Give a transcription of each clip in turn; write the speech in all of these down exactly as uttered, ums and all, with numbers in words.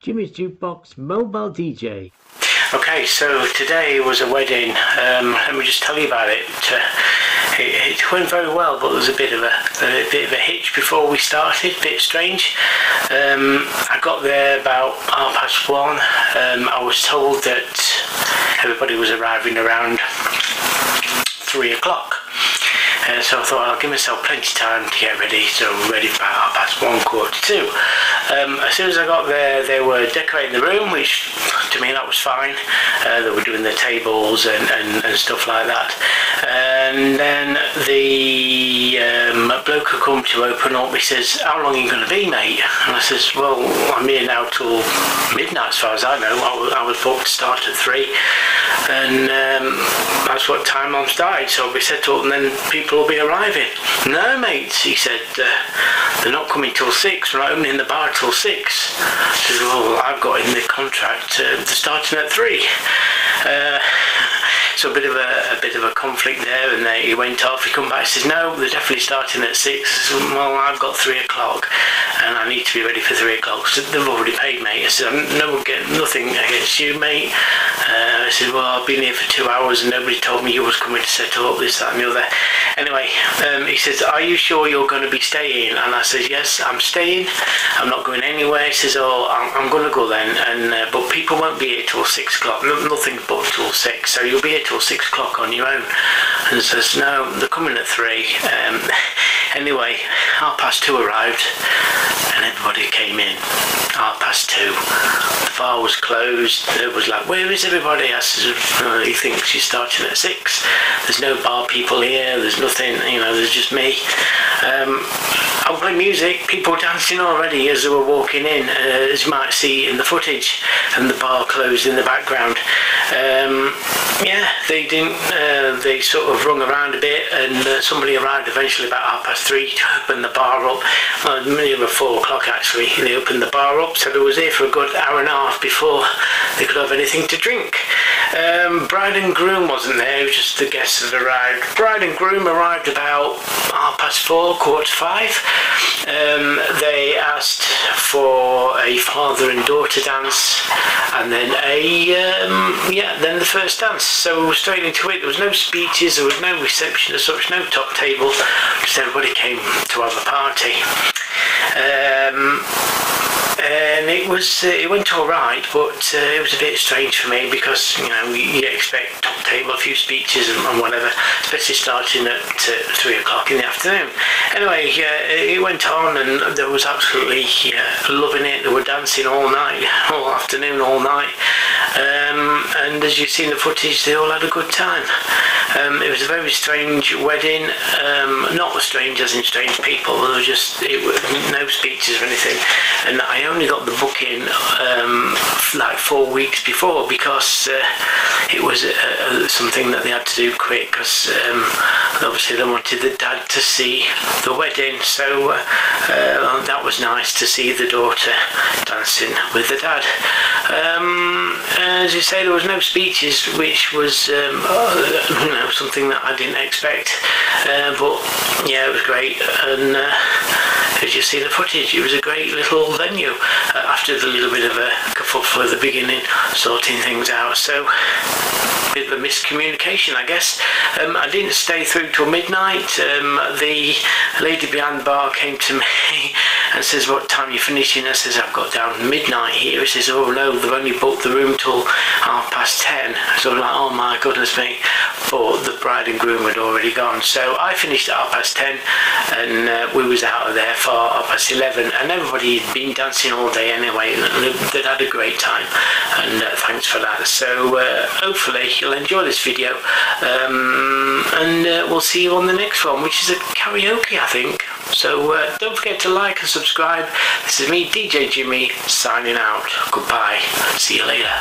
Jimmy's Jukebox Mobile D J. Okay, so today was a wedding. Um, let me just tell you about it. Uh, it. It went very well, but there was a bit of a, a bit of a hitch before we started. A bit strange. Um, I got there about half past one. Um, I was told that everybody was arriving around three o'clock. Uh, so I thought I'll give myself plenty of time to get ready, so I'm ready for about half past one, quarter to two. Um, as soon as I got there, they were decorating the room, which to me that was fine. Uh, they were doing the tables and, and, and stuff like that. And then the um, bloke who come to open up, he says, "How long are you going to be, mate?" And I says, "Well, I'm here now till midnight as far as I know. I was, I was booked to start at three. And um, that's what time I'm starting, so we set up and then people will be arriving." "No, mate," he said, uh, "they're not coming till six, we're not opening the bar till six. I said, "Well, I've got in the contract, uh, they're starting at three. Uh, so a bit of a, a bit of a conflict there, and then he went off. He come back and says, "No, they're definitely starting at six. I said, "Well, I've got three o'clock and I need to be ready for three o'clock. So they've already paid, mate." I said, "I'm no, nothing against you, mate." Uh, I said, "Well, I've been here for two hours and nobody told me you was coming to set up this, that and the other." Anyway, um, he says, "Are you sure you're going to be staying?" And I said, "Yes, I'm staying. I'm not going anywhere." He says, "Oh, I'm, I'm going to go then, and uh, but people won't be here till six o'clock. No, nothing but till six. So you'll be here till six o'clock on your own." And he says, "No, they're coming at three." Um, anyway, half past two arrived, and everybody came in. Half past two. The bar was closed. It was like, "Where is everybody?" I said, "Oh, he thinks you're starting at six. There's no bar people here. There's nothing, you know, there's just me." Um, I'll play music, people dancing already as they were walking in, uh, as you might see in the footage, and the bar closed in the background. Um, yeah, they didn't, uh, they sort of rung around a bit, and uh, somebody arrived eventually about half past three to open the bar up. Well, near four o'clock actually, they opened the bar up, so they was here for a good hour and a half before they could have anything to drink. Um, bride and groom wasn't there, it was just the guests that arrived. Bride and groom arrived about half past four, quarter to five. Um, they asked for a father and daughter dance, and then a um, yeah, then the first dance. So we were straight into it. There was no speeches, there was no reception as such, no top table. Just everybody came to have a party. Um, and it was uh, it went all right, but uh, it was a bit strange for me because, you know, you expect top table, a few speeches and, and whatever, especially starting at uh, three o'clock in the afternoon. Anyway, uh, it went on, and there was absolutely uh, loving it. They were dancing all night, all afternoon, all night. Um, and as you see in the footage, they all had a good time. Um, it was a very strange wedding, um, not strange as in strange people, there was just it was no speeches or anything, and I only got the booking um, like four weeks before because uh, it was uh, uh, something that they had to do quick, because um, obviously they wanted the dad to see the wedding, so uh, uh, that was nice to see the daughter dancing with the dad. Um, as you say, there was no speeches, which was um, uh, you know, something that I didn't expect, uh, but yeah, it was great. And uh, as you see the footage, it was a great little venue uh, after the little bit of a kerfuffle at the beginning, sorting things out. So a bit of a miscommunication, I guess. Um, I didn't stay through till midnight. Um, the lady behind the bar came to me and says, "What time are you finishing?" I says, "I've got down midnight here." He says, "Oh no, they've only booked the room till half past ten." So I'm like, oh my goodness me. But the bride and groom had already gone. So I finished at half past ten, and uh, we was out of there for half past eleven, and everybody had been dancing all day anyway, and they'd had a great time, and uh, thanks for that. So uh, hopefully you'll enjoy this video, um, and uh, we'll see you on the next one, which is a karaoke, I think. So uh, don't forget to like and subscribe. This is me, D J Jimmy, signing out. Goodbye. See you later.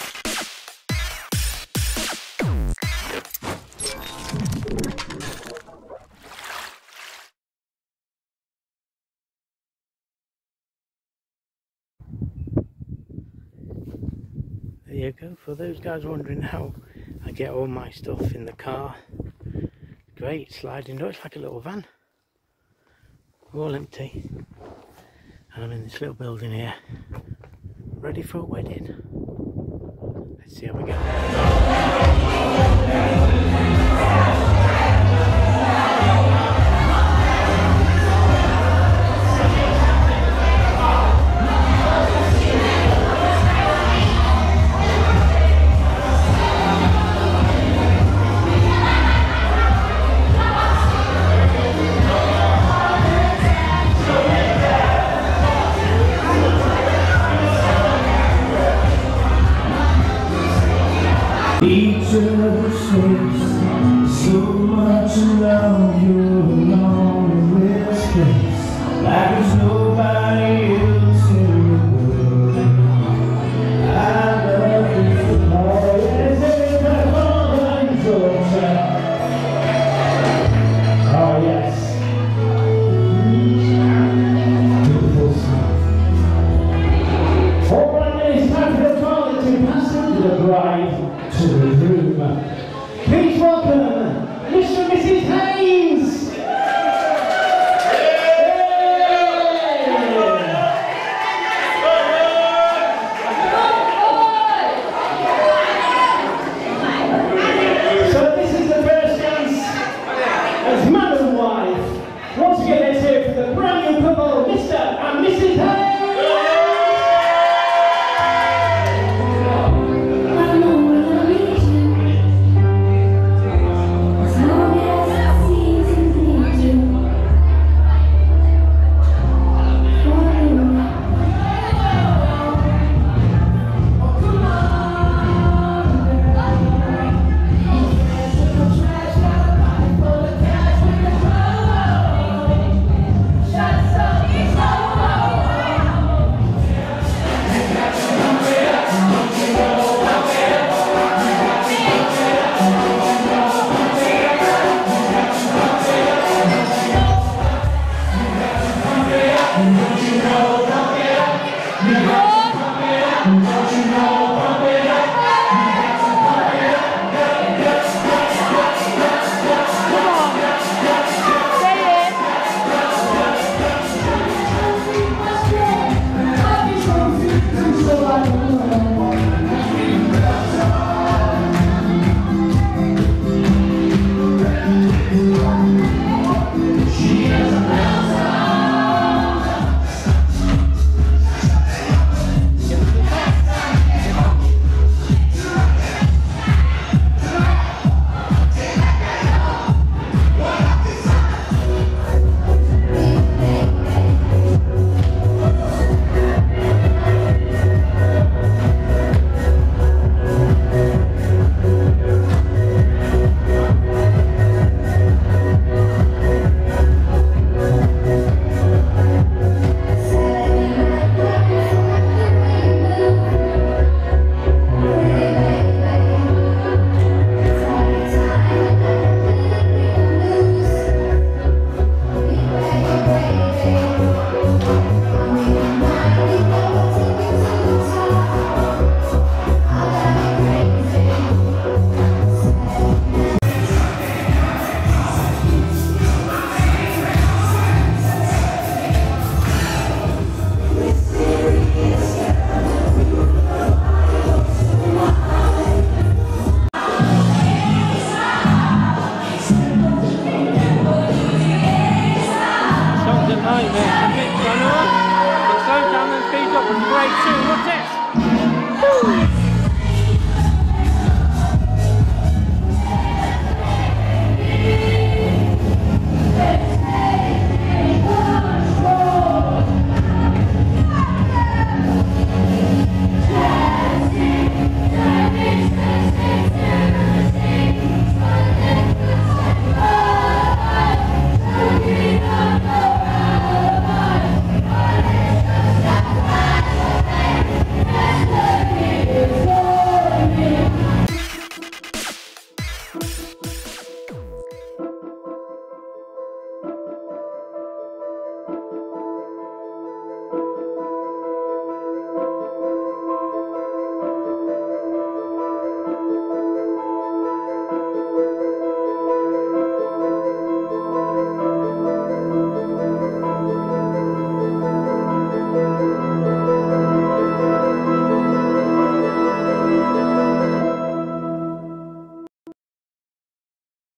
There you go, for those guys wondering how I get all my stuff in the car. Great sliding door, it's like a little van. All empty. And I'm in this little building here. ready for a wedding. Let's see how we go. Each other says so much love, you're alone in this place, like there's nobody else in the world. I love you for all yes, everybody on Georgia. Oh yes, beautiful song. All right, then it's time for the toilet to pass into the bride. To the room. Please welcome Mister and Missus Haynes. So this is the first dance as man and wife. Once again, let's hear for the brand new couple, Mister and Missus Haynes.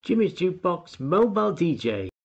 Jimmy's Jukebox Mobile D J.